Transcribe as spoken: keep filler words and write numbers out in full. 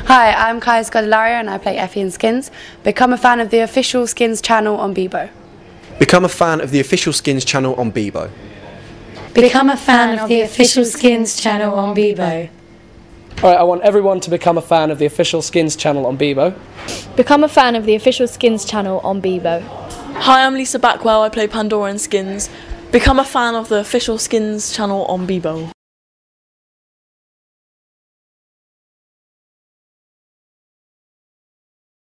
Hi, I'm Kaya Scodelario and I play Effie in Skins. Become a fan of the official Skins channel on Bebo. Become a fan of the official Skins channel on Bebo. Become a fan of the official Skins channel on Bebo. Alright, I want everyone to become a fan of the official Skins channel on Bebo. Become a fan of the official Skins channel on Bebo. Hi, I'm Lisa Backwell, I play Pandora in Skins. Become a fan of the official Skins channel on Bebo.